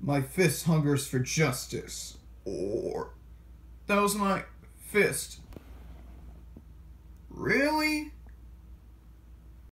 My fist hungers for justice. Or that was my fist